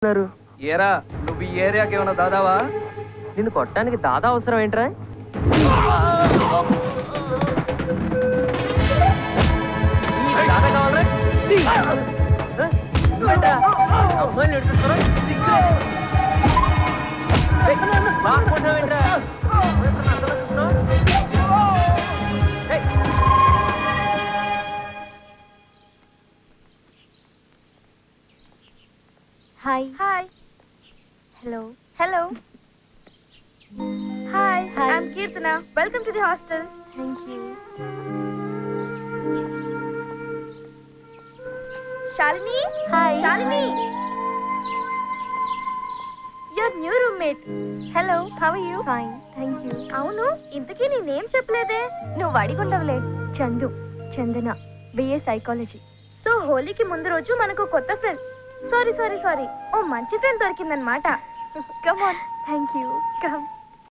ఏరా నువ్వు ఈ ఏరియాకి ఏమన్నా దాదావా? నిన్ను కొట్టడానికి దాదా అవసరం ఏంట్రా? దాదా కావాలరా? అమ్మాయిలు ఎడుతున్నా Hi. Hi. Hello. Hello. Hi. Hi. I'm Kirtana. Welcome to the hostel. Thank you. Shalini. Hi. Shalini. Your new roommate. Hello. How are you? Fine. Thank you. అవును ఇంతకీ నీ నేమ్ చెప్పలేదే? నువ్వు అడిగుండవులే. Chandu. Chandana. BA Psychology. So హోలీకి ముందు రోజు మనకు కొత్త ఫ్రెండ్ సారీ ఓ మంచి ఫ్రెండ్ దొరికిందన్నమాట. Come on. Thank you. Come.